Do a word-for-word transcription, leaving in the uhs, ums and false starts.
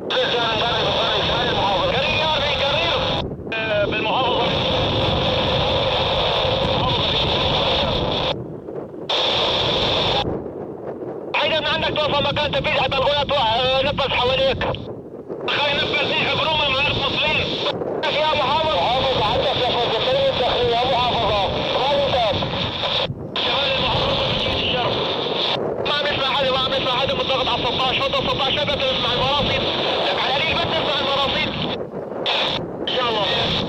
بالمحافظة. حين من عندك توقف مكان تبيع حتى الغنى نفذ حواليك. خلي نفذ زيح برومة من غير مصرين. يا محافظ. محافظ عندك يا فوزتين الداخلية يا محافظة. غالبا. شمال المحافظة بتشيل الشرق. ما عم يسمع حدا ما عم يسمع حدا بالضغط على ستة عشر فوق ستة عشر بس تسمع المراصد. لك على ليك بس تسمع المراصد. إن شاء الله.